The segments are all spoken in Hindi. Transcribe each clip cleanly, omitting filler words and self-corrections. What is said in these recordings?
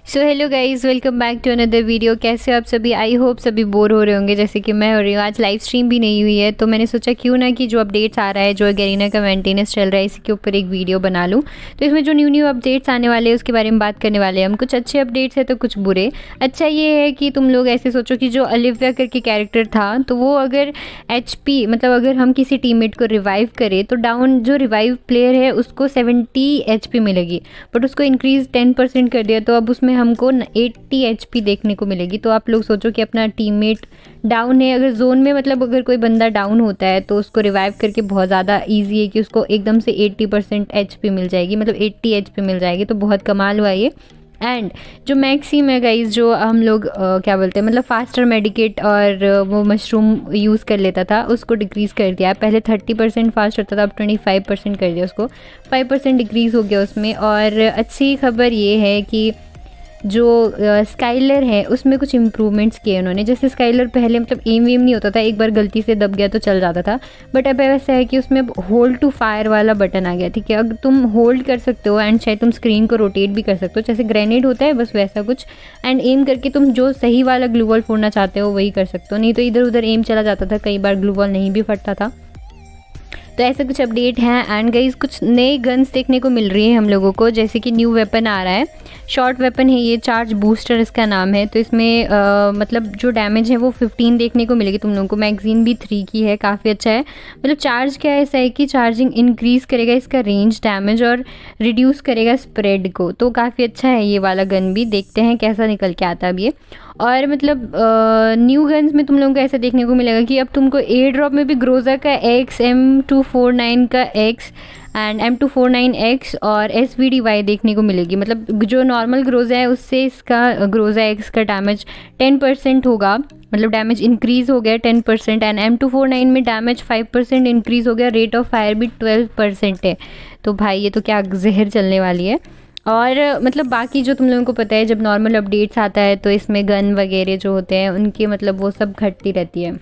So hello guys, welcome back to another video. कैसे हो आप सभी? आई होप सभी बोर हो रहे होंगे जैसे कि मैं हो रही हूँ। आज लाइव स्ट्रीम भी नहीं हुई है तो मैंने सोचा क्यों ना कि जो अपडेट्स आ रहा है, जो गरीना का मेंटेनेंस चल रहा है, इसी के ऊपर एक वीडियो बना लूँ। तो इसमें जो न्यू अपडेट्स आने वाले हैं उसके बारे में बात करने वाले हैं हम। कुछ अच्छे अपडेट्स हैं तो कुछ बुरे। अच्छा ये है कि तुम लोग ऐसे सोचो कि जो ओलिविया करके कैरेक्टर था तो वो अगर HP मतलब अगर हम किसी टीममेट को रिवाइव करें तो डाउन जो रिवाइव प्लेयर है उसको 70 HP मिलेगी, बट उसको इंक्रीज़ 10% कर दिया तो अब उसमें हमको 80 HP देखने को मिलेगी। तो आप लोग सोचो कि अपना टीममेट डाउन है, अगर जोन में मतलब अगर कोई बंदा डाउन होता है तो उसको रिवाइव करके बहुत ज़्यादा इजी है कि उसको एकदम से 80% HP मिल जाएगी, मतलब 80 HP मिल जाएगी। तो बहुत कमाल हुआ ये। एंड जो मैक्सिम है गाइज, जो हम लोग क्या बोलते हैं मतलब फास्टर मेडिकेट और वो मशरूम यूज़ कर लेता था उसको डिक्रीज़ कर दिया। पहले 30% फास्ट होता था, अब 25% कर दिया उसको, 5% डिक्रीज़ हो गया उसमें। और अच्छी खबर ये है कि जो स्काइलर है उसमें कुछ इम्प्रूवमेंट्स किए उन्होंने। जैसे स्काइलर पहले मतलब एम वेम नहीं होता था, एक बार गलती से दब गया तो चल जाता था, बट अब ऐसा है कि उसमें होल्ड टू फायर वाला बटन आ गया। ठीक है, अब तुम होल्ड कर सकते हो एंड शायद तुम स्क्रीन को रोटेट भी कर सकते हो, जैसे ग्रेनेड होता है बस वैसा कुछ। एंड एम करके तुम जो सही वाला ग्लू वॉल फोड़ना चाहते हो वही कर सकते हो, नहीं तो इधर उधर एम चला जाता था, कई बार ग्लू वॉल नहीं भी फटता था। तो ऐसा कुछ अपडेट है। एंड गाइज कुछ नए गन्स देखने को मिल रही है हम लोगों को, जैसे कि न्यू वेपन आ रहा है, शॉर्ट वेपन है ये, चार्ज बूस्टर इसका नाम है। तो इसमें मतलब जो डैमेज है वो 15 देखने को मिलेगी तुम लोगों को। मैगजीन भी 3 की है, काफ़ी अच्छा है। मतलब चार्ज क्या है, ऐसा है कि चार्जिंग इंक्रीज़ करेगा इसका रेंज, डैमेज और रिड्यूस करेगा स्प्रेड को। तो काफ़ी अच्छा है ये वाला गन भी, देखते हैं कैसा निकल के आता है अब ये। और मतलब न्यू गन्स में तुम लोगों को ऐसा देखने को मिलेगा कि अब तुमको एयर ड्रॉप में भी ग्रोजा का X, M249 का X एंड M249X और SVDY देखने को मिलेगी। मतलब जो नॉर्मल ग्रोजा है उससे इसका ग्रोजा X का डैमेज 10% होगा, मतलब डैमेज इंक्रीज़ हो गया 10%। एंड M249 में डैमेज 5% इंक्रीज़ हो गया, रेट ऑफ फायर भी 12% है। तो भाई ये तो क्या जहर चलने वाली है। और मतलब बाकी जो तुम लोगों को पता है जब नॉर्मल अपडेट्स आता है तो इसमें गन वगैरह जो होते हैं उनकी मतलब वो सब घटती रहती है,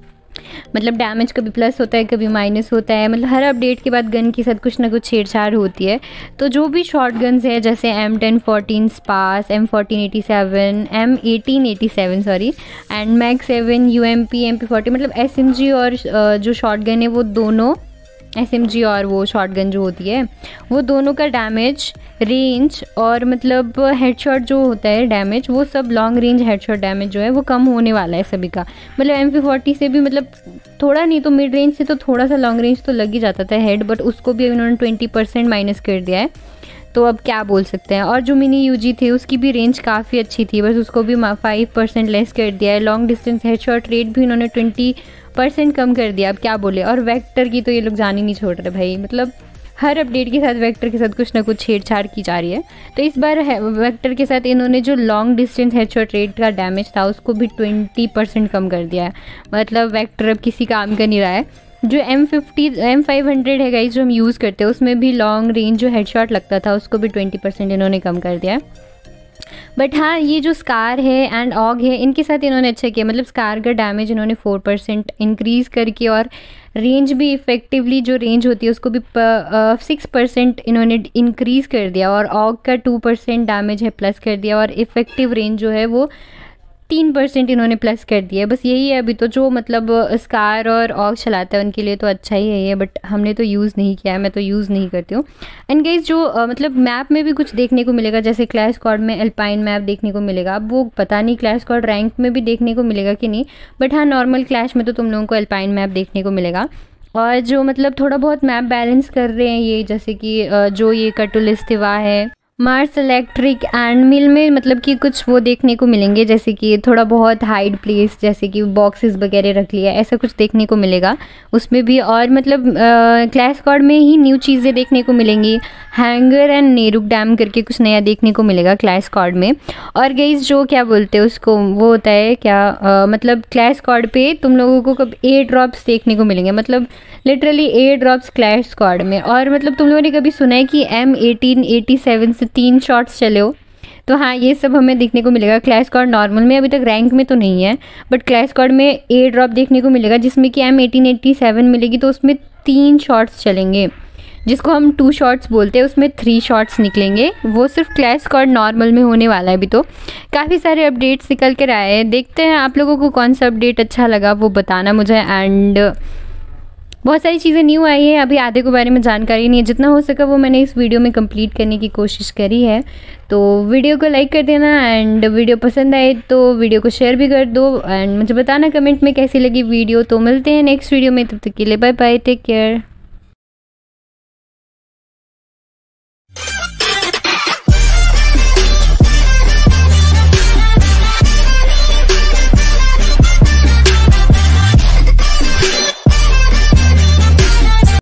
मतलब डैमेज कभी प्लस होता है कभी माइनस होता है। मतलब हर अपडेट के बाद गन के साथ कुछ ना कुछ छेड़छाड़ होती है। तो जो भी शॉर्ट गन्स है जैसे M1014 SPAS, M1487, M1887 sorry, and MAG 7, UMP, MP40 मतलब SMG और जो शॉर्ट गन है वो दोनों, SMG और वो शॉर्ट गन जो होती है वो दोनों का डैमेज, रेंज और मतलब हेडशॉट जो होता है डैमेज, वो सब लॉन्ग रेंज हेडशॉट डैमेज जो है वो कम होने वाला है सभी का। मतलब MP40 से भी मतलब थोड़ा नहीं तो मिड रेंज से तो थोड़ा सा लॉन्ग रेंज तो लग ही जाता था हेड, बट उसको भी उन्होंने 20% माइनस कर दिया है, तो अब क्या बोल सकते हैं। और जो मिनी UG थे उसकी भी रेंज काफ़ी अच्छी थी, बस उसको भी 5% लेस कर दिया है। लॉन्ग डिस्टेंस हेडशॉट रेट भी उन्होंने 20% कम कर दिया, अब क्या बोले। और वेक्टर की तो ये लोग जान ही नहीं छोड़ रहे भाई, मतलब हर अपडेट के साथ वेक्टर के साथ कुछ ना कुछ छेड़छाड़ की जा रही है। तो इस बार वेक्टर के साथ इन्होंने जो लॉन्ग डिस्टेंस हेडशॉट रेट का डैमेज था उसको भी 20% कम कर दिया है। मतलब वेक्टर अब किसी काम का नहीं रहा है। जो M500 है गाइस जो हम यूज़ करते हैं उसमें भी लॉन्ग रेंज जो हेडशॉट लगता था उसको भी 20% इन्होंने कम कर दिया है। बट हाँ ये जो स्कार है एंड ऑग है इनके साथ इन्होंने अच्छा किया, मतलब स्कार का डैमेज इन्होंने 4% इंक्रीज़ करके और रेंज भी इफ़ेक्टिवली जो रेंज होती है उसको भी 6% इन्होंने इंक्रीज़ कर दिया। और ऑग का 2% डैमेज है प्लस कर दिया, और इफ़ेक्टिव रेंज जो है वो 3% इन्होंने प्लस कर दिया। बस यही है अभी तो, जो मतलब स्कार और ऑग चलाता है उनके लिए तो अच्छा ही है ये, बट हमने तो यूज़ नहीं किया है, मैं तो यूज़ नहीं करती हूँ। एंड गाइस जो मतलब मैप में भी कुछ देखने को मिलेगा, जैसे क्लैश स्क्वाड में अल्पाइन मैप देखने को मिलेगा। अब वो पता नहीं क्लैश स्क्वाड रैंक में भी देखने को मिलेगा कि नहीं, बट हाँ नॉर्मल क्लैश में तो तुम लोगों को अल्पाइन मैप देखने को मिलेगा। और जो मतलब थोड़ा बहुत मैप बैलेंस कर रहे हैं ये, जैसे कि जो ये कटुलिस्तिवा है, मार्स इलेक्ट्रिक एंड मिल में मतलब कि कुछ वो देखने को मिलेंगे, जैसे कि थोड़ा बहुत हाइड प्लेस जैसे कि बॉक्सेस वगैरह रख लिया, ऐसा कुछ देखने को मिलेगा उसमें भी। और मतलब क्लैश स्क्वाड में ही न्यू चीज़ें देखने को मिलेंगी, हैंगर एंड नेरुक डैम करके कुछ नया देखने को मिलेगा क्लैश स्क्वाड में। और गाइस जो क्या बोलते हैं उसको, वो होता है क्या मतलब क्लैश स्क्वाड पे तुम लोगों को कब एयर ड्रॉप्स देखने को मिलेंगे, मतलब literally air drops Clash Squad में। और मतलब तुम लोगों ने कभी सुना है कि M1887 से 3 शॉट्स चले हो, तो हाँ ये सब हमें देखने को मिलेगा क्लैश स्क्वाड नॉर्मल में। अभी तक रैंक में तो नहीं है, बट क्लैश स्क्वाड में एयर ड्रॉप देखने को मिलेगा जिसमें कि M1887 मिलेगी, तो उसमें 3 शॉट्स चलेंगे। जिसको हम 2 शॉट्स बोलते हैं, उसमें 3 शॉट्स निकलेंगे। वो सिर्फ क्लैश स्क्वाड नॉर्मल में होने वाला है। अभी तो काफ़ी सारे अपडेट्स निकल कर आए हैं, देखते हैं आप लोगों को कौन सा अपडेट अच्छा लगा वो बताना मुझे। एंड बहुत सारी चीज़ें न्यू आई हैं, अभी आधे के बारे में जानकारी नहीं है। जितना हो सका वो मैंने इस वीडियो में कंप्लीट करने की कोशिश करी है। तो वीडियो को लाइक कर देना एंड वीडियो पसंद आए तो वीडियो को शेयर भी कर दो एंड मुझे बताना कमेंट में कैसी लगी वीडियो। तो मिलते हैं नेक्स्ट वीडियो में, तब तक के लिए बाय बाय, टेक केयर।